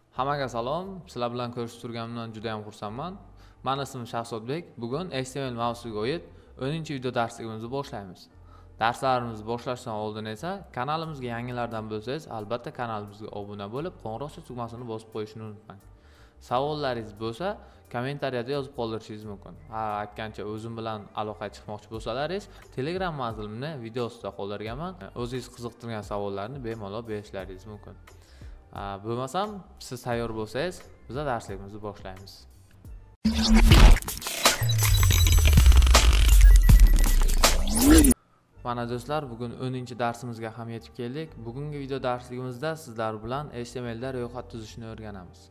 Hammaga salom. Sizlar bilan ko'rishib turganimdan juda ham xursandman. Meni ismim Shahzodbek. Bugun HTML mavzusiga oid 10-video darsligimizni boshlaymiz. Darslarimizni boshlashdan oldin esa kanalimizga yangilardan bo'lsangiz, albatta kanalimizga obuna bo'lib, qo'ng'iroqcha tugmasini bosib qo'yishni unutmang. Savollaringiz bo'lsa, kommentariyada yozib qoldirishingiz mumkin. Aytgancha o'zim bilan aloqaga chiqmoqchi bo'lsalaringiz, Telegram manzilimni video ostida qoldirganman. O'zingiz qiziqtirgan savollarni bemalol berishlaringiz mumkin. Bo'lmasam, siz tayyor bo'lsangiz, biz darsligimizni boshlaymiz. Mana do'stlar, bugun 10-darsimizga ham yetib keldik. Bugungi video darsligimizda sizlar bilan HTML da ro'yxat tuzishni o'rganamiz.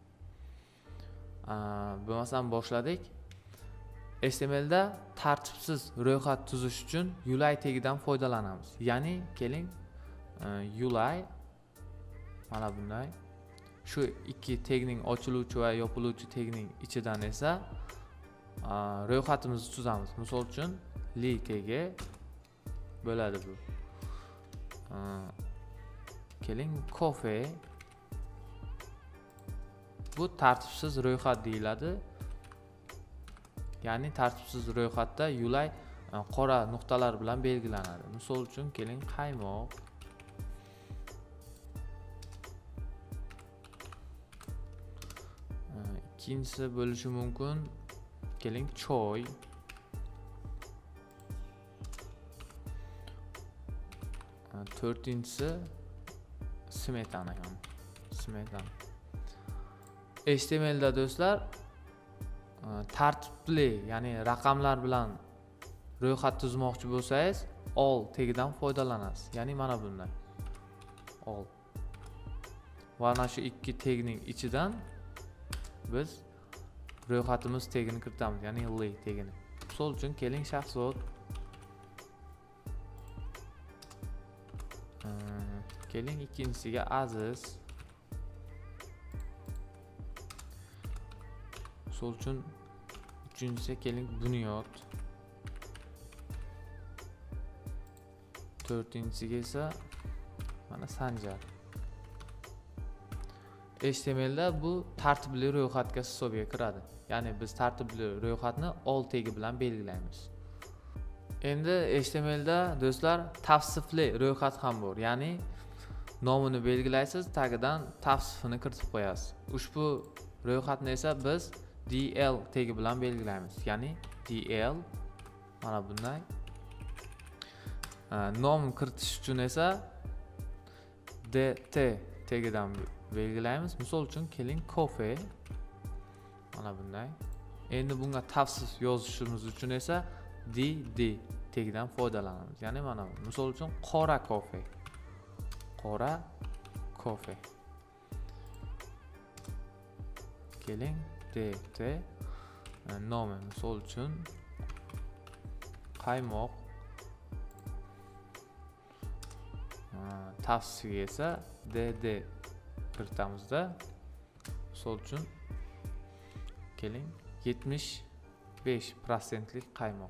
Bo'lmasam boshladik. HTML da tartibsiz ro'yxat tuzish uchun ULI tagidan foydalanamiz. Ya'ni keling, ULI mana bunday. Shu ikki tagning ochiluvchi va yopiluvchi tagning ichidan esa ro'yxatimizni tuzamiz. Misol uchun li tagi bo'ladi bu. Keling, coffee. Bu tartibsiz ro'yxat deyiladi. Ya'ni tartibsiz ro'yxatda ULI qora nuqtalar bilan belgilanadi. Misol uchun keling, qaymoq. Ikkinchisi bo'lishi mumkin. Keling, choy. To'rtinchisi smetana ham. Smetana. HTML da do'stlar tartibli, ya'ni raqamlar bilan ro'yxat tuzmoqchi bo'lsangiz, all tagidan foydalanasiz. Ya'ni mana bunday. All. Va ana shu ikki tagning ichidan biz ro'yxatimiz tagini kiritamiz, ya'ni li tagini. Misol uchun keling, Shahzod. Keling, ikkinchisiga Aziz. Misol uchun uchinchisiga keling, Bunyod. To'rtinchisiga esa mana Sanjar. HTML da bu tartibli ro'yxatga hisobga kiradi. Ya'ni biz tartibli ro'yxatni all tagi bilan belgilaymiz. Endi HTML da do'stlar tavsifli ro'yxat ham bor. Ya'ni nomini belgilaysiz, tagidan tavsifini kiritib qo'yasiz. Ushbu ro'yxatni esa biz DL tagi bilan belgilaymiz. Ya'ni DL mana bunday. Nom kiritish uchun esa DT tagidan belgilaymiz. Misol uchun keling, coffee. Mana bunday. Endi bunga tavsif yozishimiz uchun esa DD tagidan foydalanamiz. Ya'ni mana bu. Misol uchun qora kofe. Qora kofe. Keling, DT nomi misol uchun qaymoq. Tavsifiga esa DD kiritamizda. Misol uchun keling, 75% qaymoq.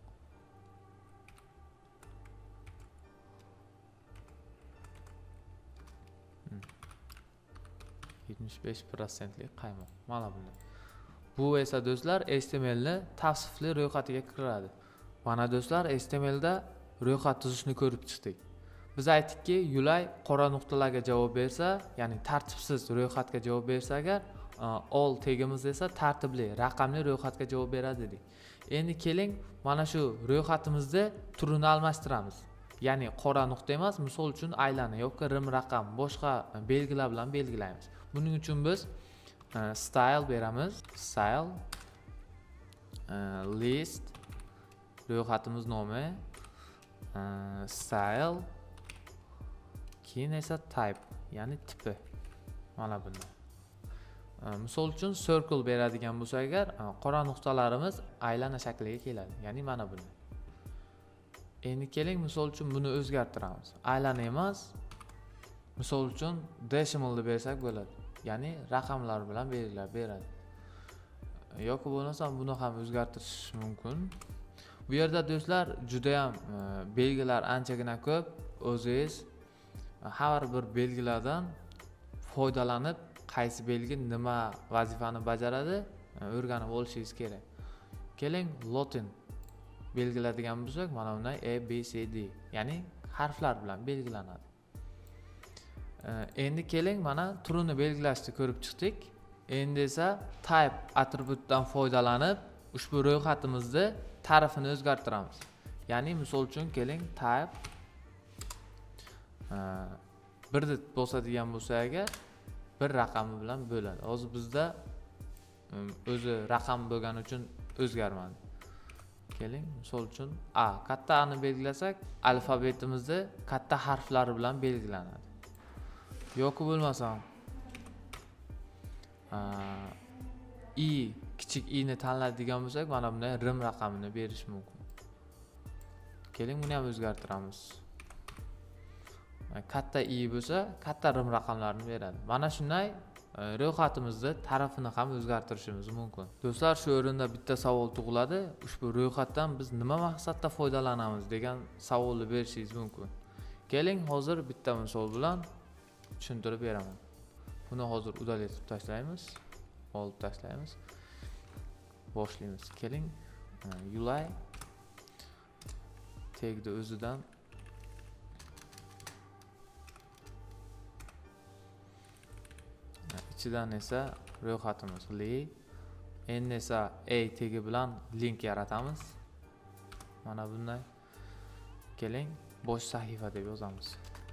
qaymoq. Mana bunday. Bu esa do'stlar HTML ni tavsifli ro'yxatiga kiradi. Mana do'stlar, HTML da ro'yxat tuzishni ko'rib chiqdik. Biz aytdikki, ULI qora nuqtalarga javob bersa, ya'ni tartibsiz ro'yxatga javob bersa agar, all tagimiz esa tartibli, raqamli ro'yxatga javob beradi dedik. Endi keling, mana shu ro'yxatimizda turini almashtiramiz. Ya'ni qora nuqta emas, misol uchun aylana yoki rim raqam, boshqa belgilar bilan belgilaymiz. Buning uchun biz style beramiz. Style list ro'yxatimiz nomi style, keyin esa type, ya'ni tipi. Mana bunday. Misol uchun circle beradigan bo'lsak agar, qora nuqtalarimiz aylana shakliga keladi. Ya'ni mana bunday. Endi keling, misol uchun buni o'zgartiramiz. Aylana emas, misol uchun decimal deb bersak bo'ladi. Ya'ni raqamlar bilan belgilab beradi. Yoki bo'lmasa buni ham o'zgartirish mumkin. Bu yerda do'stlar juda ham belgilar anchagina ko'p. O'zingiz har bir belgilardan foydalanib qaysi belgi nima vazifani bajaradi o'rganib olishingiz kerak. Keling, lotin belgiladigan bo'lsak, mana bunday A, B, C, D, ya'ni harflar bilan belgilanadi. Endi keling, mana turini belgilashni ko'rib chiqdik. Endi esa type atributidan foydalanib, ushbu ro'yxatimizni ta'rifini o'zgartiramiz. Ya'ni misol uchun keling, type 1 deb bosadigan bo'lsa agar, bir raqami bilan bo'ladi. Hozir bizda o'zi raqam bo'lgani uchun o'zgarmadi. Keling, misol uchun A, katta A ni belgilasak, alfabetimizda katta harflari bilan belgilanadi. Yoki bo'lmasam I, kichik I ni tanlaydigan bo'lsak, mana bunday rim raqamini berish mumkin. Keling, buni ham o'zgartiramiz. Katta I bo'lsa, katta rim raqamlarini beradi. Mana shunday ro'yxatimizni tarafini ham o'zgartirishimiz mumkin. Do'stlar, shu o'rinda bitta savol tug'iladi. Ushbu ro'yxatdan biz nima maqsadda foydalanamiz degan savolni berishingiz mumkin. Keling, hozir bitta misol bilan tushuntirib beraman. Buni hozir udaletib tashlaymiz, olib tashlaymiz. Boshlaymiz. Keling, UI tagni o'zidan ichidan esa ro'yxatimiz li, endi esa A tagi bilan link yaratamiz. Mana bunday. Keling, bosh sahifa deb yozamiz.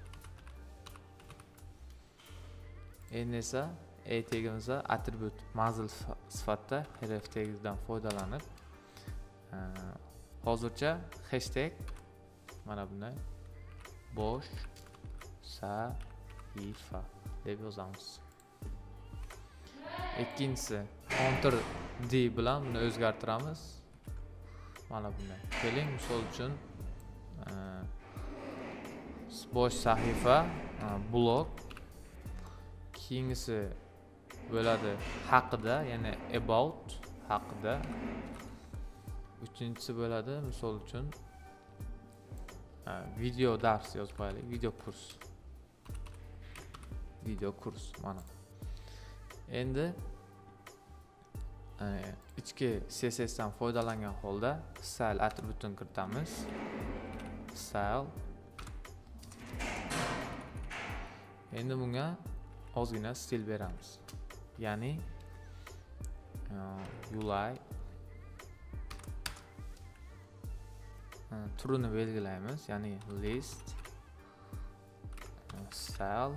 Endi esa A tagimizda atribut manzil sifatida href tagidan foydalanib, hozircha hashtag mana bunday bosh sahifa deb yozamiz. Ikkinchisi Ctrl D bilan buni o'zgartiramiz. Mana bunday. Keling, misol uchun bosh sahifa blog, keyingisi bo'ladi haqida, ya'ni about haqida. Uchinchisi bo'ladi misol uchun video dars yozib qo'yaylik, video kurs mana. Endi ichki CSS dan foydalangan holda style atributini kiritamiz. Style. Endi bunga ozgina stil beramiz. Ya'ni UI turini belgilaymiz, ya'ni list style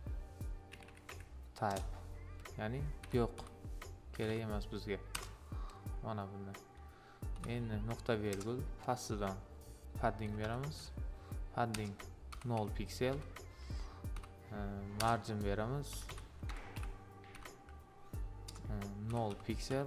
type. Ya'ni yo'q, kerak emas bizga. Mana bunday. Endi nuqta virgul pastidan padding beramiz. Padding 0 piksel. Margin beramiz. 0 piksel.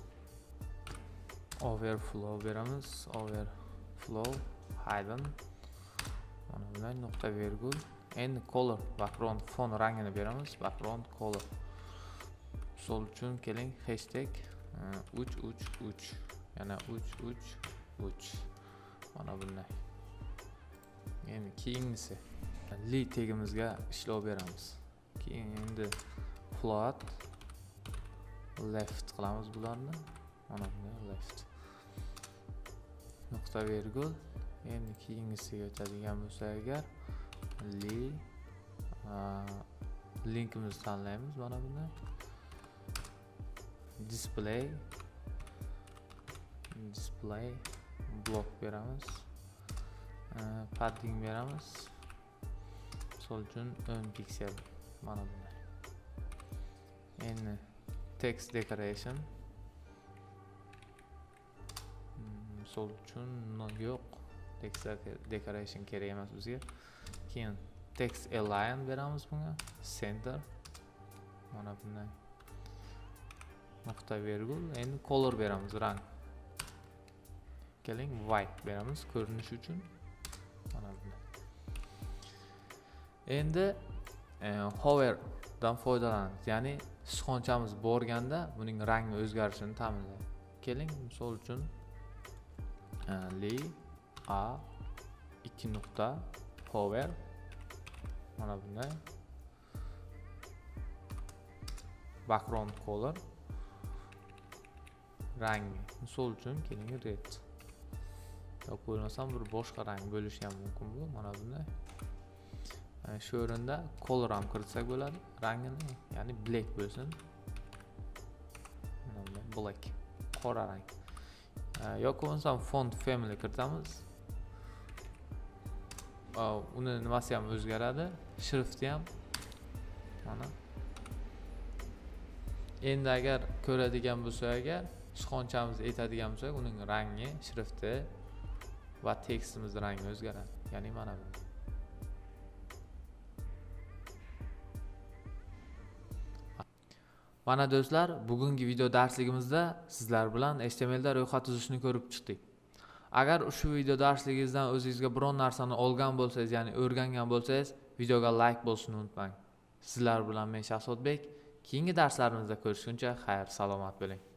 Overflow beramiz. Overflow hidden. Mana bunday nuqta virgul. Endi color, background fon rangini beramiz. Background color. Misol uchun keling, hashtag 333, yana 333. Mana bunday. Endi keyingisi li tagimizga ishlov beramiz. Keyin endi float left qilamiz bularni. Mana bunday left. Nuqta virgul. Endi keyingisiga o'tadigan bo'lsa agar linkimizni tanlaymiz. Mana bunday. Display block beramiz. Padding beramiz. Misol uchun 10 piksel. Mana bunday. Endi text decoration. Misol uchun yo'q. Text decoration kerak emas bizga. Keyin text align beramiz bunga. Center. Mana bunday. Nuqta virgul. Endi color beramiz, rang. Keling, white beramiz ko'rinish uchun. Mana bunday. Endi hover dan foydalanamiz. Ya'ni sichqonchamiz borganda buning rangi o'zgarishini ta'minlaydi. Keling, misol uchun li a 2 nuqta hover. Mana bunday. background color rangi. Misol uchun keling red. Yoki bo'lmasam bir boshqa rang bo'lishi ham mumkin bu. Mana bunday. Shu o'rinda color ham kiritsak bo'ladi. Rangini, ya'ni black bo'lsin. Black. Qora rang. Yoki bo'lmasam font family kiritamiz. Uni nimasi ham o'zgaradi. Shrifti ham. Mana. Endi agar ko'radigan bo'lsa agar ishqonchamiz aytadigan bo'lsak, uning rangi, shrifti va tekstimiz rangi o'zgaradi. Ya'ni mana bu. Mana do'stlar, bugungi video darsligimizda sizlar bilan HTML da ro'yxat tuzishni ko'rib chiqdik. Agar ushbu video darsligingizdan o'zingizga biron narsani olgan bo'lsangiz, ya'ni o'rgangan bo'lsangiz, videoga like bosishni unutmang. Sizlar bilan men Shahzodbek. Keyingi darslarimizda ko'rishguncha xayr, salomat bo'ling.